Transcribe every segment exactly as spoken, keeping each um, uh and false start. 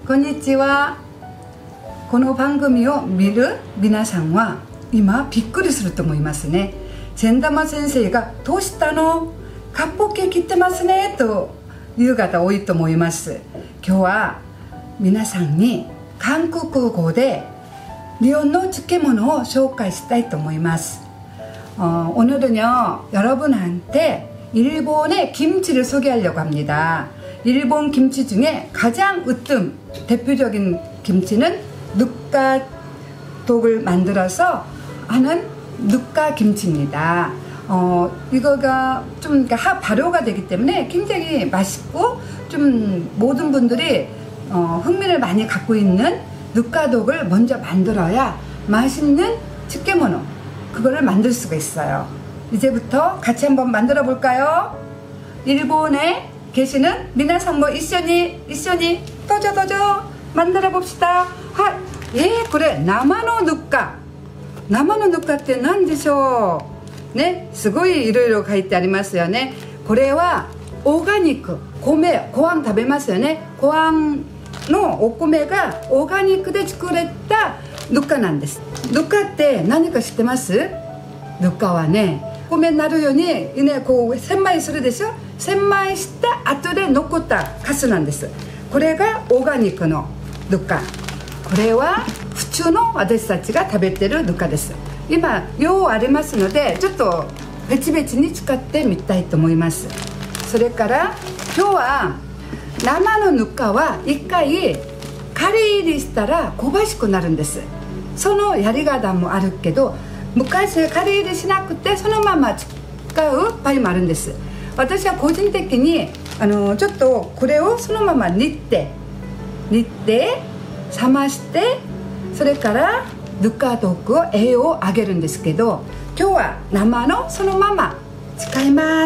こんにちは。この番組を見る皆さんは今びっくりすると思いますね。善玉先生がどうしたの？かっぽけ切ってますねという方多いと思います。今日は皆さんに韓国語で日本の漬物を紹介したいと思います. 어, 오늘은요 여러분한테 일본의 김치를 소개하려고 합니다. 일본 김치 중에 가장 으뜸 대표적인 김치는 누까독을 만들어서 하는 누까김치입니다. 어, 이거가 좀 하 발효가 되기 때문에 굉장히 맛있고 좀 모든 분들이 어, 흥미를 많이 갖고 있는 누까독을 먼저 만들어야 맛있는 츠케모노 그거를 만들 수가 있어요. 이제부터 같이 한번 만들어 볼까요? 일본에 계시는 미나상 뭐 이쇼니 이쇼니 도저 도저 만들어 봅시다. 하, 예, 그래. 나마노 누까. 나마노 누까って何でしょうね、すごいいろいろ書いてありますよね。これはオーガニック、米、ご飯食べますよね。ご飯のお米がオーガニックで作れたぬかなんです。ぬかって何か知ってます？ぬかはね、米になるように、ね、こう千枚するでしょ。千枚した後で残ったカスなんです。これがオーガニックのぬか。これは普通の私たちが食べてるぬかです。今量ありますのでちょっと別々に使ってみたいと思います。それから今日は生のぬかはいっかいカレー入りしたら香ばしくなるんです。そのやり方もあるけど、昔カレー入りしなくてそのまま使う場合もあるんです。私は個人的にあのちょっとこれをそのまま煮って煮って冷まして、それからぬか毒を栄養を上げるんですけど、今日は生のそのまま使います。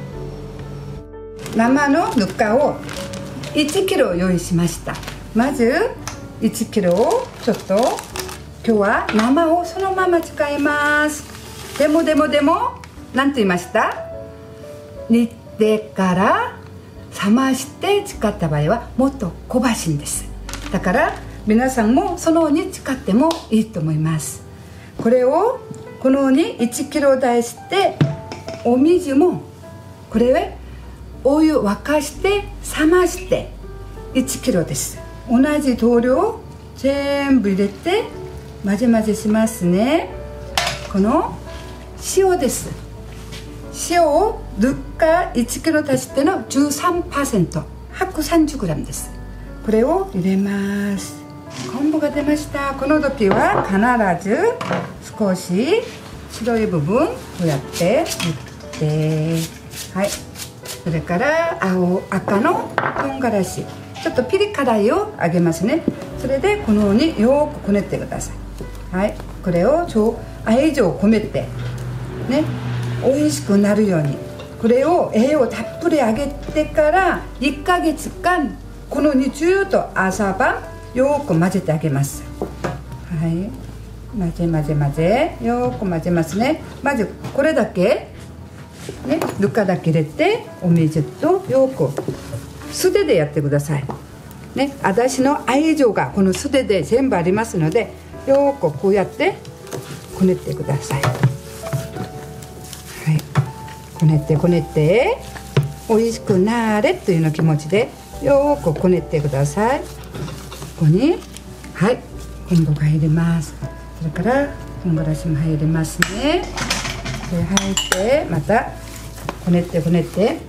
生のぬかをいちキロ用意しました。まずいちキロをちょっと今日は生をそのまま使います。でもでもでも何て言いました？煮てから冷まして使った場合はもっと香ばしいんです。だから皆さんもそのように使ってもいいと思います。これをこのようにいちキロ出して、お水もこれはお湯沸かして冷ましていちキロです。同じ同量全部入れて混ぜ混ぜしますね。この塩です。塩をぬかいちキロ足しての じゅうさんパーセント ひゃくさんじゅうグラム です。これを入れます。昆布が出ました。この時は必ず少し白い部分こうやって塗って、はい、それから青赤の唐辛子ちょっとピリ辛いをあげますね。それでこのようによくこねてください。はい、これを愛情を込めてね、美味しくなるようにこれを栄養をたっぷりあげてからいっかげつかんこのようにずっと朝晩よく混ぜてあげます。はい、混ぜ混ぜ混ぜよく混ぜますね。まずこれだけね、ぬかだけ入れてお水とよく素手でやってくださいね。私の愛情がこの素手で全部ありますので、よくこうやってこねてください。はい、こねてこねて美味しくなれというの気持ちでよくこねてください。ここにはい昆布が入れます。それから唐辛子も入れますね。で入ってまたこねてこねて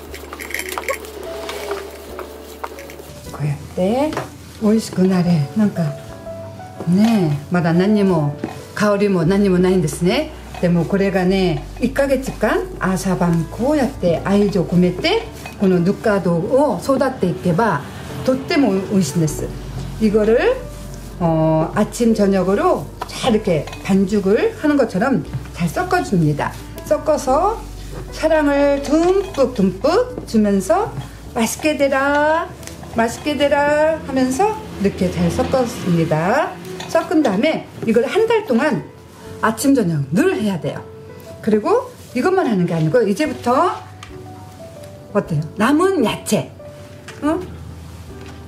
こうやって美味しくなれ。なんかねえまだ何にも香りも何にもないんですね。でもこれがねいっかげつかん朝晩こうやって愛情を込めてこのぬかどを育っていけばとっても美味しいんです。이거를 어, 아침 저녁으로 잘 이렇게 반죽을 하는 것처럼 잘 섞어줍니다. 섞어서 사랑을 듬뿍 듬뿍 주면서 맛있게 되라 맛있게 되라 하면서 이렇게 잘 섞었습니다. 섞은 다음에 이걸 한 달 동안 아침 저녁 늘 해야 돼요. 그리고 이것만 하는 게 아니고 이제부터 어때요? 남은 야채 어?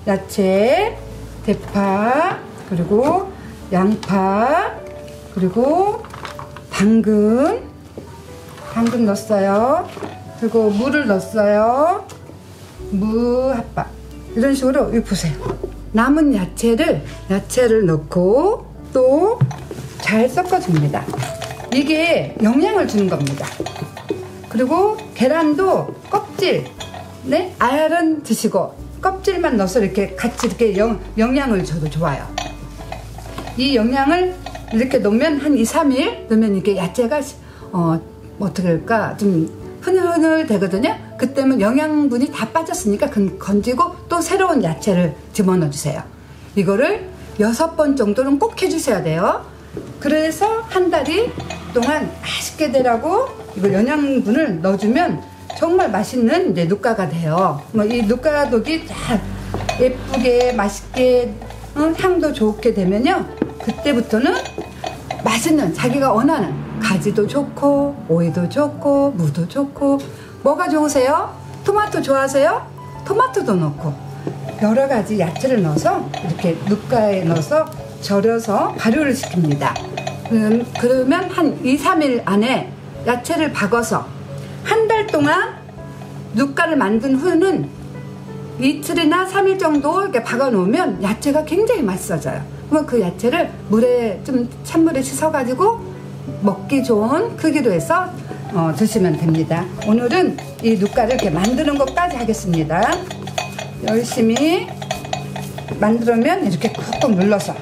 야채, 대파, 그리고 양파, 그리고 당근, 당근 넣었어요. 그리고 물을 넣었어요. 무 핫바. 이런 식으로 이거 보세요. 남은 야채를 야채를 넣고 또 잘 섞어줍니다. 이게 영양을 주는 겁니다. 그리고 계란도 껍질, 네, 알은 드시고 껍질만 넣어서 이렇게 같이 이렇게 영, 영양을 줘도 좋아요. 이 영양을 이렇게 넣으면 한 이, 삼 일 넣으면 이게 야채가 어, 어떻게 할까 좀 흐늘흐늘 되거든요. 그때면 영양분이 다 빠졌으니까 건지고 또 새로운 야채를 집어넣어 주세요. 이거를 여섯 번 정도는 꼭 해주셔야 돼요. 그래서 한 달이 동안 맛있게 되라고 이거 영양분을 넣어주면 정말 맛있는 이제 누가가 돼요. 뭐 이 누가독이 다 예쁘게 맛있게 응, 향도 좋게 되면요, 그때부터는 맛있는 자기가 원하는 가지도 좋고 오이도 좋고 무도 좋고. 뭐가 좋으세요? 토마토 좋아하세요? 토마토도 넣고 여러 가지 야채를 넣어서 이렇게 누가에 넣어서 절여서 발효를 시킵니다. 음, 그러면 한 이, 삼 일 안에 야채를 박아서 한 달 동안 누가를 만든 후는 이틀이나 삼 일 정도 이렇게 박아 놓으면 야채가 굉장히 맛있어져요. 그러면 그 야채를 물에 좀 찬물에 씻어 가지고 먹기 좋은 크기로 해서 어, 드시면 됩니다. 오늘은 이 누가를 이렇게 만드는 것까지 하겠습니다. 열심히 만들면 이렇게 꾹꾹 눌러서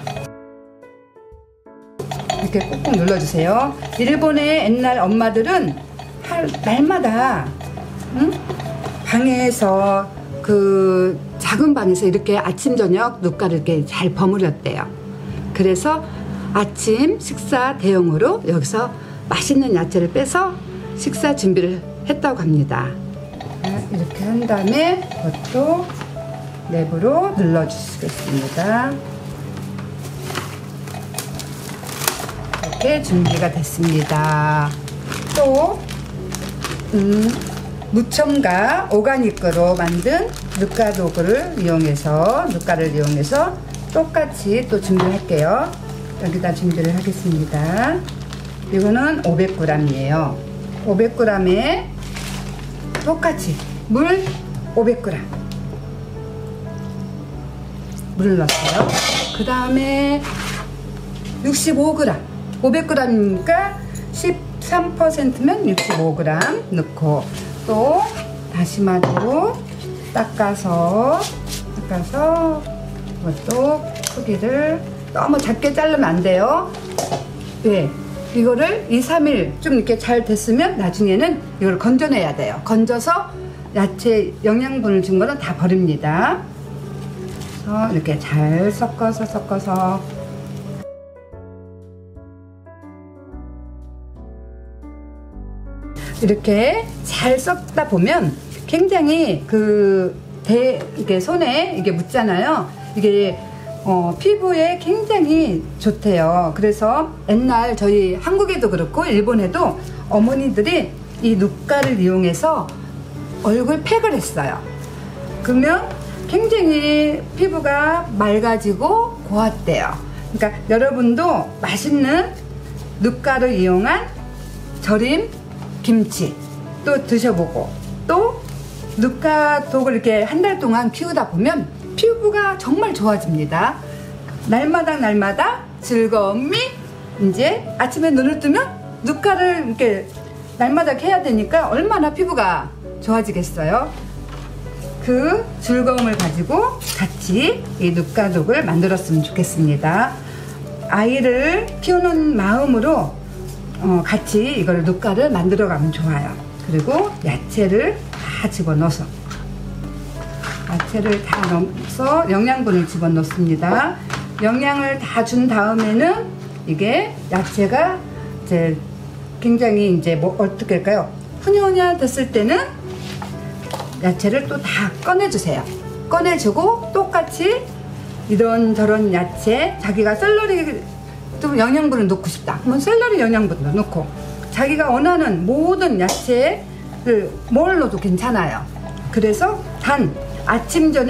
이렇게 꾹꾹 눌러주세요. 일본의 옛날 엄마들은 할, 날마다 응? 방에서 그 작은 방에서 이렇게 아침 저녁 누가를 이렇게 잘 버무렸대요. 그래서 아침 식사 대용으로 여기서 맛있는 야채를 빼서 식사 준비를 했다고 합니다. 이렇게 한 다음에 이것도 랩으로 눌러주시겠습니다. 이렇게 준비가 됐습니다. 또 음, 무첨가 오가닉으로 만든 누가도구를 이용해서 누가를 이용해서 똑같이 또 준비를 할게요. 여기다 준비를 하겠습니다. 이거는 오백 그램이에요. 오백 그램에 똑같이 물 오백 그램 물을 넣었어요. 그 다음에 육십오 그램, 오백 그램이니까 십삼 퍼센트면 육십오 그램 넣고 또 다시마도 닦아서 닦아서 이것도 크기를 너무 작게 자르면 안 돼요. 네, 이거를 이, 삼 일 좀 이렇게 잘 됐으면 나중에는 이걸 건져내야 돼요. 건져서 야채 영양분을 준 거는 다 버립니다. 그래서 이렇게 잘 섞어서 섞어서 이렇게 잘 섞다 보면 굉장히 그 대, 이게 손에 이게 묻잖아요. 이게 어, 피부에 굉장히 좋대요. 그래서 옛날 저희 한국에도 그렇고 일본에도 어머니들이 이 누가를 이용해서 얼굴 팩을 했어요. 그러면 굉장히 피부가 맑아지고 고왔대요. 그러니까 여러분도 맛있는 누가를 이용한 절임 김치 또 드셔보고 또 누가독을 이렇게 한 달 동안 키우다 보면 피부가 정말 좋아집니다. 날마다 날마다 즐거움이 이제 아침에 눈을 뜨면 누가를 이렇게 날마다 해야 되니까 얼마나 피부가 좋아지겠어요. 그 즐거움을 가지고 같이 이 누가독을 만들었으면 좋겠습니다. 아이를 키우는 마음으로 어, 같이 이걸 누가를 만들어 가면 좋아요. 그리고 야채를 다 집어넣어서 야채를 다 넣어서 영양분을 집어넣습니다. 영양을 다 준 다음에는 이게 야채가 이제 굉장히 이제 뭐 어떻게 할까요? 후냐후냐 됐을 때는 야채를 또 다 꺼내주세요. 꺼내주고 똑같이 이런저런 야채, 자기가 샐러리 좀 영양분을 넣고 싶다 그러면 샐러리 영양분도 넣고 자기가 원하는 모든 야채를 뭘 넣어도 괜찮아요. 그래서 단 아침 저녁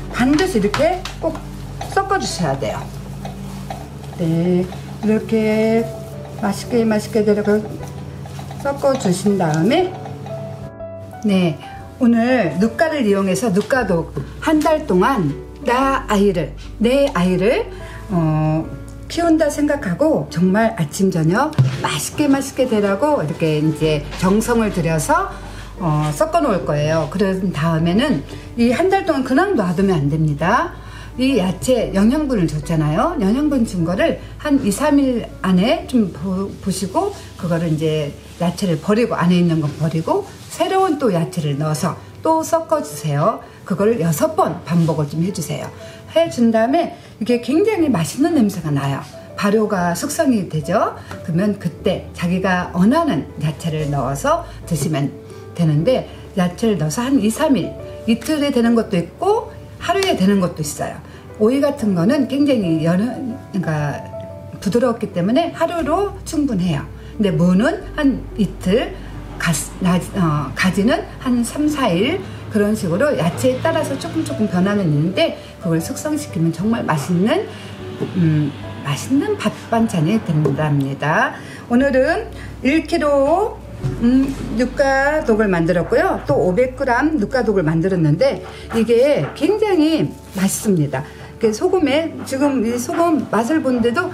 반드시 이렇게 꼭 섞어 주셔야 돼요. 네, 이렇게 맛있게 맛있게 들어가 섞어 주신 다음에, 네, 오늘 누가를 이용해서 누가독 한 달 동안 나 아이를 내 아이를 어, 키운다 생각하고 정말 아침 저녁 맛있게 맛있게 되라고 이렇게 이제 정성을 들여서 어, 섞어 놓을 거예요. 그런 다음에는 이 한 달 동안 그냥 놔두면 안 됩니다. 이 야채 영양분을 줬잖아요. 영양분 준 거를 한 이, 삼 일 안에 좀 보, 보시고 그거를 이제 야채를 버리고, 안에 있는 건 버리고 새로운 또 야채를 넣어서 또 섞어 주세요. 그거를 여섯 번 반복을 좀 해주세요. 해준 다음에 이게 굉장히 맛있는 냄새가 나요. 발효가 숙성이 되죠. 그러면 그때 자기가 원하는 야채를 넣어서 드시면 되는데, 야채를 넣어서 한 이, 삼 일, 이틀에 되는 것도 있고 하루에 되는 것도 있어요. 오이 같은 거는 굉장히 연, 그러니까 부드럽기 때문에 하루로 충분해요. 근데 무는 한 이틀, 가, 나, 어, 가지는 한 삼, 사 일, 그런 식으로 야채에 따라서 조금 조금 변화는 있는데 그걸 숙성시키면 정말 맛있는 음, 맛있는 밥 반찬이 된답니다. 오늘은 일 킬로그램 음, 누가독을 만들었고요. 또 오백 그램 누가독을 만들었는데 이게 굉장히 맛있습니다. 소금에, 지금 이 소금 맛을 보는데도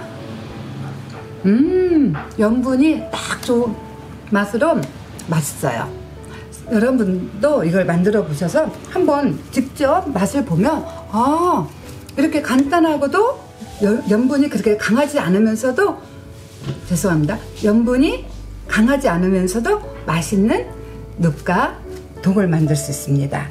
음, 염분이 딱 좋은 맛으로 맛있어요. 여러분도 이걸 만들어 보셔서 한번 직접 맛을 보면, 아, 이렇게 간단하고도 염분이 그렇게 강하지 않으면서도, 죄송합니다, 염분이 강하지 않으면서도 맛있는 누가독을 만들 수 있습니다.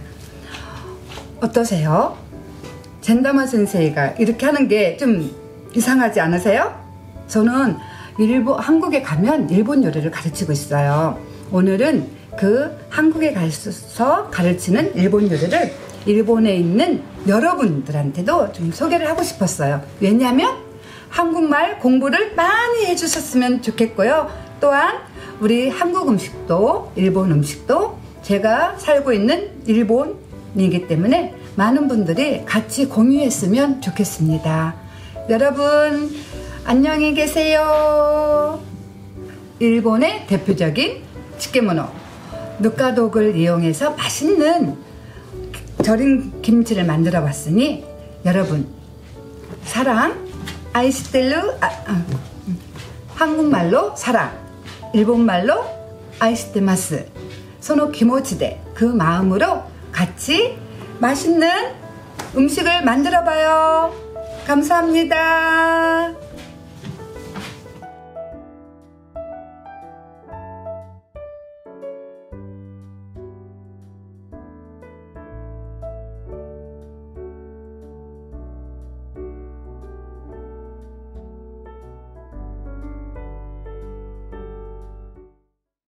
어떠세요? 젠다마 센세이가 이렇게 하는 게 좀 이상하지 않으세요? 저는 일본, 한국에 가면 일본 요리를 가르치고 있어요. 오늘은 그 한국에 가서 가르치는 일본 요리를 일본에 있는 여러분들한테도 좀 소개를 하고 싶었어요. 왜냐하면 한국말 공부를 많이 해주셨으면 좋겠고요. 또한 우리 한국 음식도 일본 음식도 제가 살고 있는 일본이기 때문에 많은 분들이 같이 공유했으면 좋겠습니다. 여러분 안녕히 계세요. 일본의 대표적인 츠케모노 누가독을 이용해서 맛있는 절인 김치를 만들어 봤으니 여러분 사랑 아이시텔루 아, 아, 한국말로 사랑, 일본말로 아이시테마스, 소노 기모치데 그 마음으로 같이 맛있는 음식을 만들어 봐요. 감사합니다.